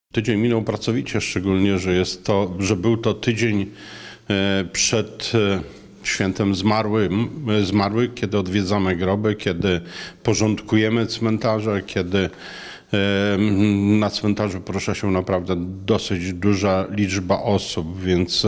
Tydzień minął pracowicie, szczególnie, że był to tydzień przed świętem zmarłych, kiedy odwiedzamy groby, kiedy porządkujemy cmentarze, kiedy na cmentarzu porusza się naprawdę dosyć duża liczba osób, więc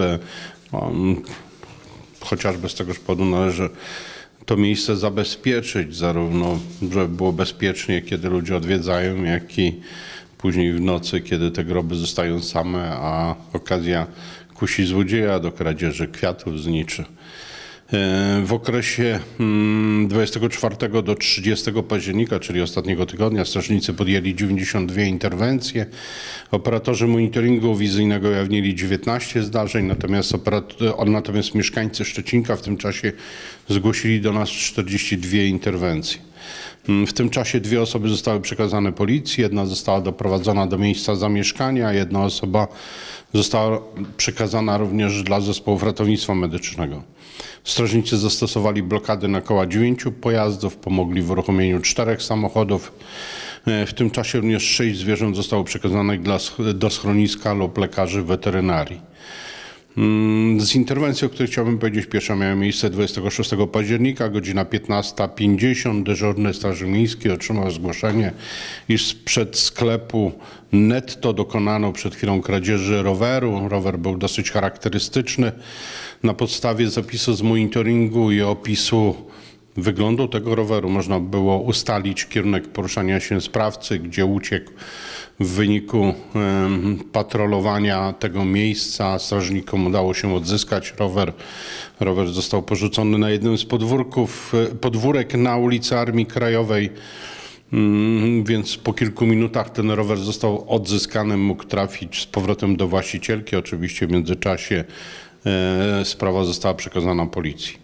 chociażby z tegoż powodu należy to miejsce zabezpieczyć, zarówno żeby było bezpiecznie, kiedy ludzie odwiedzają, jak i później w nocy, kiedy te groby zostają same, a okazja kusi złodzieja do kradzieży kwiatów zniczy. W okresie 24 do 30 października, czyli ostatniego tygodnia, strażnicy podjęli 92 interwencje. Operatorzy monitoringu wizyjnego ujawnili 19 zdarzeń, natomiast mieszkańcy Szczecinka w tym czasie zgłosili do nas 42 interwencje. W tym czasie 2 osoby zostały przekazane policji, 1 została doprowadzona do miejsca zamieszkania, 1 osoba została przekazana również dla zespołów ratownictwa medycznego. Strażnicy zastosowali blokady na koła 9 pojazdów, pomogli w uruchomieniu 4 samochodów. W tym czasie również 6 zwierząt zostało przekazanych do schroniska lub lekarzy weterynarii. Z interwencji, o której chciałbym powiedzieć, pierwsza miała miejsce 26 października, godzina 15:50. Dyżurny Straży Miejskiej otrzymał zgłoszenie, iż sprzed sklepu Netto dokonano przed chwilą kradzieży roweru. Rower był dosyć charakterystyczny. Na podstawie zapisu z monitoringu i opisu wyglądu tego roweru można było ustalić kierunek poruszania się sprawcy, gdzie uciekł. W wyniku patrolowania tego miejsca strażnikom udało się odzyskać rower. Rower został porzucony na jednym z podwórek na ulicy Armii Krajowej, więc po kilku minutach ten rower został odzyskany, mógł trafić z powrotem do właścicielki. Oczywiście w międzyczasie sprawa została przekazana policji.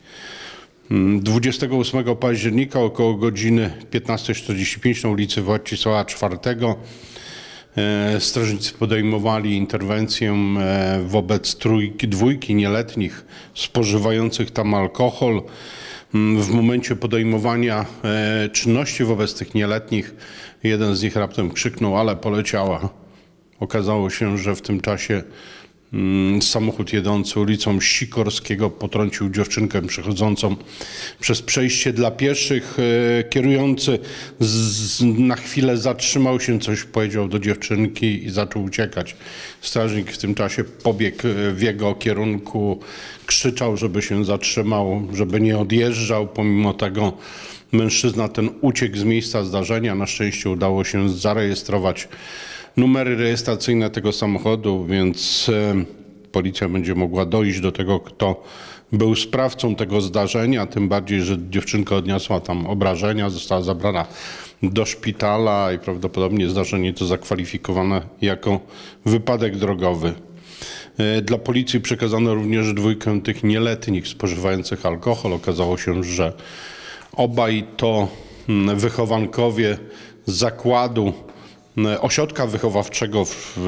28 października około godziny 15:45 na ulicy Władysława IV strażnicy podejmowali interwencję wobec dwójki nieletnich spożywających tam alkohol. W momencie podejmowania czynności wobec tych nieletnich jeden z nich raptem krzyknął: "Ale poleciała!". Okazało się, że w tym czasie samochód jedący ulicą Sikorskiego potrącił dziewczynkę przechodzącą przez przejście dla pieszych. Kierujący na chwilę zatrzymał się, coś powiedział do dziewczynki i zaczął uciekać. Strażnik w tym czasie pobiegł w jego kierunku, krzyczał, żeby się zatrzymał, żeby nie odjeżdżał. Pomimo tego mężczyzna ten uciekł z miejsca zdarzenia. Na szczęście udało się zarejestrować numery rejestracyjne tego samochodu, więc policja będzie mogła dojść do tego, kto był sprawcą tego zdarzenia, tym bardziej, że dziewczynka odniosła tam obrażenia, została zabrana do szpitala i prawdopodobnie zdarzenie to zakwalifikowane jako wypadek drogowy. Dla policji przekazano również 2 tych nieletnich spożywających alkohol. Okazało się, że obaj to wychowankowie zakładu ośrodka wychowawczego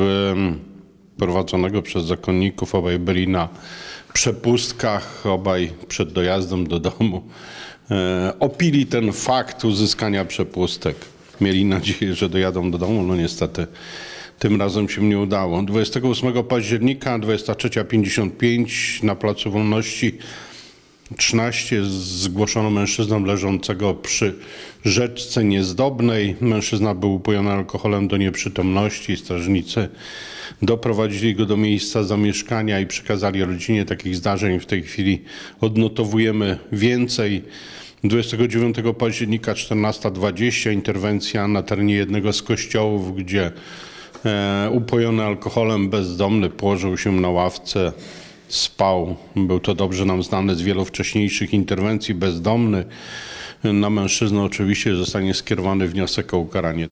prowadzonego przez zakonników. Obaj byli na przepustkach, obaj przed dojazdem do domu opili ten fakt uzyskania przepustek. Mieli nadzieję, że dojadą do domu, no niestety tym razem się nie udało. 28 października, 23:55 na Placu Wolności 13 zgłoszono mężczyznę leżącego przy rzeczce Niezdobnej. Mężczyzna był upojony alkoholem do nieprzytomności. Strażnicy doprowadzili go do miejsca zamieszkania i przekazali rodzinie. Takich zdarzeń w tej chwili odnotowujemy więcej. 29 października 14:20 interwencja na terenie jednego z kościołów, gdzie upojony alkoholem bezdomny położył się na ławce, spał. Był to dobrze nam znany z wielu wcześniejszych interwencji bezdomny. Na mężczyznę oczywiście zostanie skierowany wniosek o ukaranie.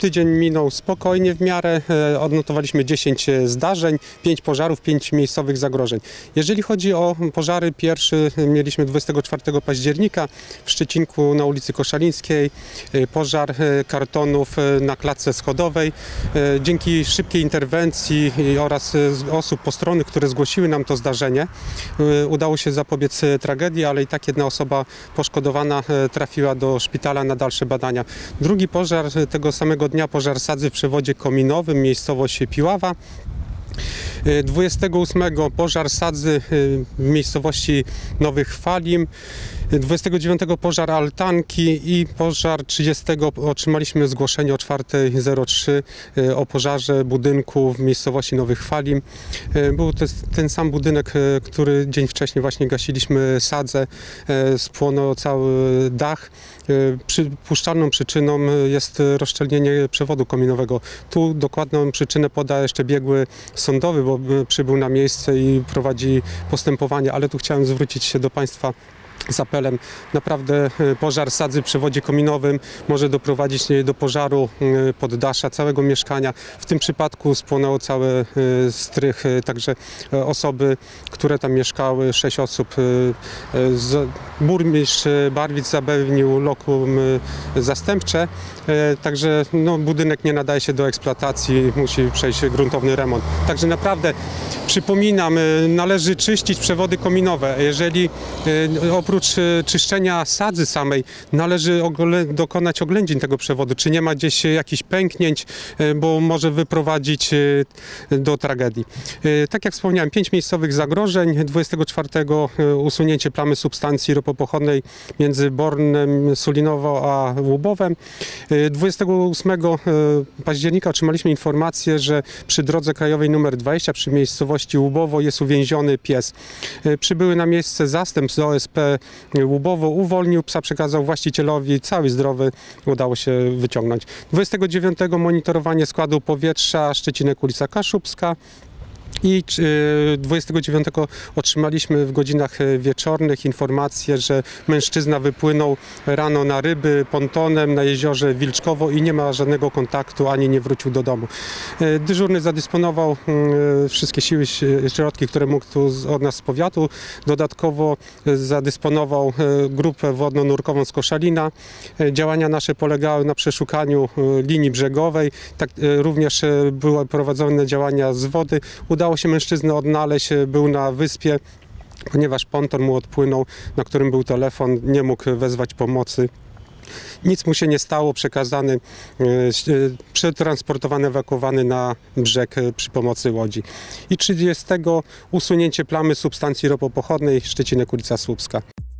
Tydzień minął spokojnie w miarę. Odnotowaliśmy 10 zdarzeń, 5 pożarów, 5 miejscowych zagrożeń. Jeżeli chodzi o pożary, pierwszy mieliśmy 24 października w Szczecinku na ulicy Koszalińskiej. Pożar kartonów na klatce schodowej. Dzięki szybkiej interwencji oraz osób postronnych, które zgłosiły nam to zdarzenie, udało się zapobiec tragedii, ale i tak jedna osoba poszkodowana trafiła do szpitala na dalsze badania. Drugi pożar tego samego dnia, pożar sadzy w przewodzie kominowym, miejscowość Piława. 28 pożar sadzy w miejscowości Nowych Chwalim. 29 pożar altanki i pożar 30 otrzymaliśmy zgłoszenie o 4:03 o pożarze budynku w miejscowości Nowych Chwalim. Był to ten sam budynek, który dzień wcześniej właśnie gasiliśmy sadzę, spłonął cały dach. Przypuszczalną przyczyną jest rozszczelnienie przewodu kominowego. Tu dokładną przyczynę poda jeszcze biegły sądowy, bo przybył na miejsce i prowadzi postępowanie, ale tu chciałem zwrócić się do Państwa z apelem. Naprawdę pożar sadzy w przewodzie kominowym może doprowadzić do pożaru poddasza całego mieszkania. W tym przypadku spłonęło cały strych, także osoby, które tam mieszkały, 6 osób. Burmistrz Barwic zapewnił lokum zastępcze, także budynek nie nadaje się do eksploatacji, musi przejść gruntowny remont. Także naprawdę przypominam, należy czyścić przewody kominowe. Jeżeli oprócz czyszczenia sadzy samej należy dokonać oględzin tego przewodu, czy nie ma gdzieś jakichś pęknięć, bo może wyprowadzić do tragedii. Tak jak wspomniałem, 5 miejscowych zagrożeń. 24 usunięcie plamy substancji ropopochodnej między Bornem, Sulinowo a Łubowem. 28 października otrzymaliśmy informację, że przy drodze krajowej nr 20 przy miejscowości Łubowo jest uwięziony pies. Przybyły na miejsce zastęp z OSP Łubowo, uwolnił psa, przekazał właścicielowi, cały zdrowy, udało się wyciągnąć. 29 monitorowanie składu powietrza, Szczecinek, ulica Kaszubska. I 29 otrzymaliśmy w godzinach wieczornych informację, że mężczyzna wypłynął rano na ryby pontonem na jeziorze Wilczkowo i nie ma żadnego kontaktu, ani nie wrócił do domu. Dyżurny zadysponował wszystkie siły, środki, które mógł tu od nas z powiatu. Dodatkowo zadysponował grupę wodno-nurkową z Koszalina. Działania nasze polegały na przeszukaniu linii brzegowej. Tak, również były prowadzone działania z wody. Udało się mężczyznę odnaleźć, był na wyspie, ponieważ ponton mu odpłynął, na którym był telefon, nie mógł wezwać pomocy. Nic mu się nie stało, przekazany, przetransportowany, ewakuowany na brzeg przy pomocy łodzi. I 30 usunięcie plamy substancji ropopochodnej, Szczecinek, ulica Słupska.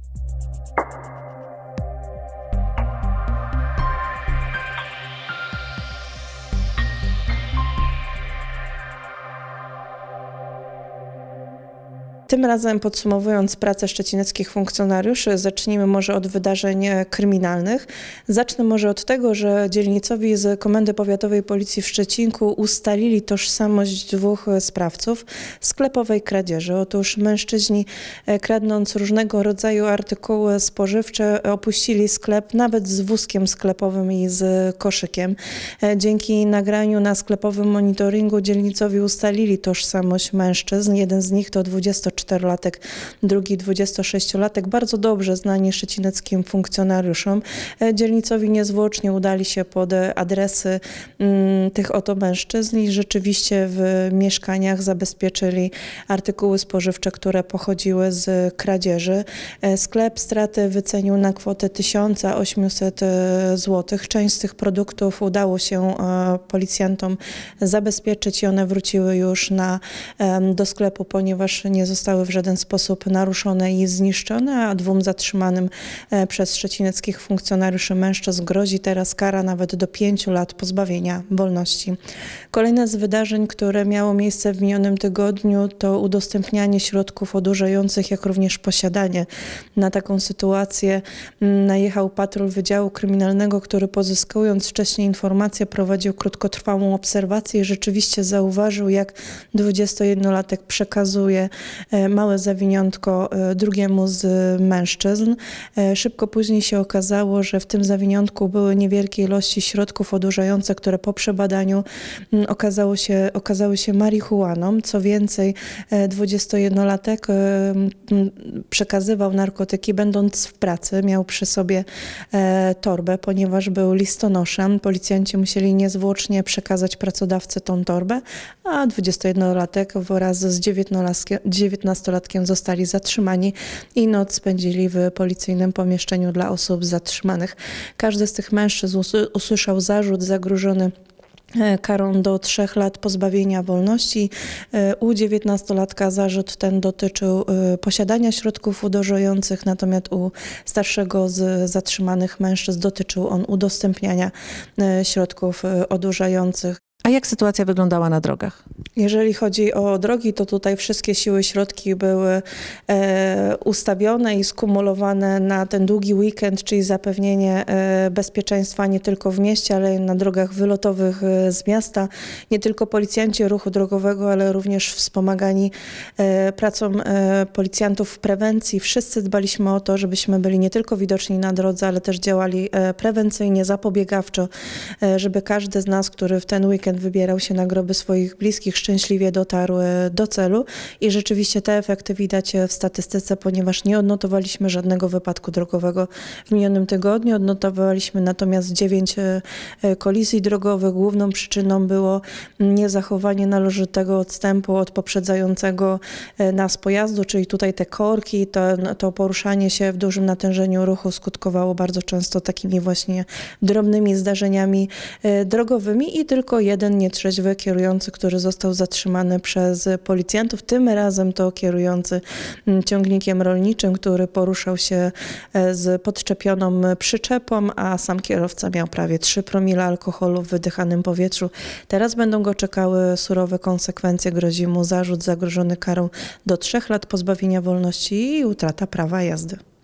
Tym razem, podsumowując pracę szczecineckich funkcjonariuszy, zacznijmy może od wydarzeń kryminalnych. Zacznę może od tego, że dzielnicowi z Komendy Powiatowej Policji w Szczecinku ustalili tożsamość 2 sprawców sklepowej kradzieży. Otóż mężczyźni, kradnąc różnego rodzaju artykuły spożywcze, opuścili sklep nawet z wózkiem sklepowym i z koszykiem. Dzięki nagraniu na sklepowym monitoringu dzielnicowi ustalili tożsamość mężczyzn. Jeden z nich to 24-latek, drugi 26-latek, bardzo dobrze znani szczecineckim funkcjonariuszom. Dzielnicowi niezwłocznie udali się pod adresy tych oto mężczyzn i rzeczywiście w mieszkaniach zabezpieczyli artykuły spożywcze, które pochodziły z kradzieży. Sklep straty wycenił na kwotę 1800 zł. Część z tych produktów udało się policjantom zabezpieczyć i one wróciły już do sklepu, ponieważ nie zostały w żaden sposób naruszone i zniszczone, a 2 zatrzymanym przez szczecineckich funkcjonariuszy mężczyzn grozi teraz kara nawet do 5 lat pozbawienia wolności. Kolejne z wydarzeń, które miało miejsce w minionym tygodniu, to udostępnianie środków odurzających, jak również posiadanie. Na taką sytuację najechał patrol Wydziału Kryminalnego, który pozyskując wcześniej informacje, prowadził krótkotrwałą obserwację i rzeczywiście zauważył, jak 21-latek przekazuje małe zawiniątko drugiemu z mężczyzn. Szybko później się okazało, że w tym zawiniątku były niewielkie ilości środków odurzających, które po przebadaniu okazały się marihuaną. Co więcej, 21-latek przekazywał narkotyki będąc w pracy. Miał przy sobie torbę, ponieważ był listonoszem. Policjanci musieli niezwłocznie przekazać pracodawcy tą torbę, a 21-latek wraz z 19-latkiem zostali zatrzymani i noc spędzili w policyjnym pomieszczeniu dla osób zatrzymanych. Każdy z tych mężczyzn usłyszał zarzut zagrożony karą do 3 lat pozbawienia wolności. U 19-latka zarzut ten dotyczył posiadania środków odurzających, natomiast u starszego z zatrzymanych mężczyzn dotyczył on udostępniania środków odurzających. A jak sytuacja wyglądała na drogach? Jeżeli chodzi o drogi, to tutaj wszystkie siły, środki były ustawione i skumulowane na ten długi weekend, czyli zapewnienie bezpieczeństwa nie tylko w mieście, ale i na drogach wylotowych z miasta. Nie tylko policjanci ruchu drogowego, ale również wspomagani pracą policjantów w prewencji. Wszyscy dbaliśmy o to, żebyśmy byli nie tylko widoczni na drodze, ale też działali prewencyjnie, zapobiegawczo, żeby każdy z nas, który w ten weekend wybierał się na groby swoich bliskich, szczęśliwie dotarł do celu i rzeczywiście te efekty widać w statystyce, ponieważ nie odnotowaliśmy żadnego wypadku drogowego w minionym tygodniu. Odnotowaliśmy natomiast 9 kolizji drogowych. Główną przyczyną było niezachowanie należytego odstępu od poprzedzającego nas pojazdu, czyli tutaj te korki, to poruszanie się w dużym natężeniu ruchu skutkowało bardzo często takimi właśnie drobnymi zdarzeniami drogowymi i tylko jeden nietrzeźwy kierujący, który został zatrzymany przez policjantów. Tym razem to kierujący ciągnikiem rolniczym, który poruszał się z podczepioną przyczepą, a sam kierowca miał prawie 3 promile alkoholu w wydychanym powietrzu. Teraz będą go czekały surowe konsekwencje. Grozi mu zarzut zagrożony karą do 3 lat pozbawienia wolności i utrata prawa jazdy.